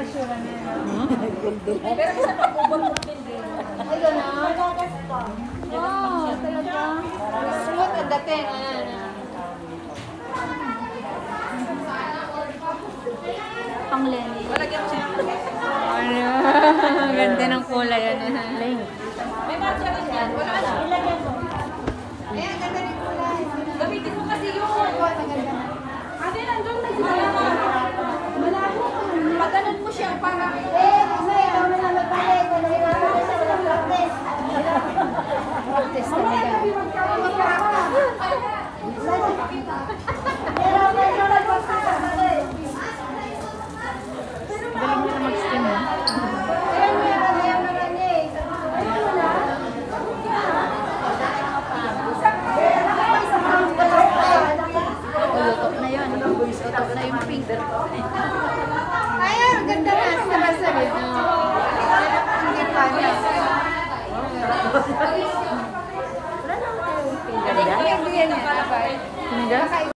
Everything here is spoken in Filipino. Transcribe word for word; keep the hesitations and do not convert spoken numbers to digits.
itsura na yun. Pero isa pa po, bang din din. Ay, gano'n? Wow, talaga. Smooth ang dating. Ayan. Pang Lenny. Malagyan ko siya ng Ano? Ganda ng kulay. Link. may matcha rin yan. Wala na. Ilagyan mo. Ayan, ganda ng kulay. Gamitin mo kasi yun. Ate, nandun na siya. Malabo. Pagganon mo siya para... Eh, may ikaw na lang magpalit. Wala ikaw na siya walang practice. Practice talaga. Pero may ikaw na magpalit. Galing mo na mag-steam mo. Pero may ayaw naman eh. Luto na yun. Luto na yung pink. Ayun, ganda na. Sabi-sabi. Hindi pa niya. Ganda? Hindi yan niya. Ganda?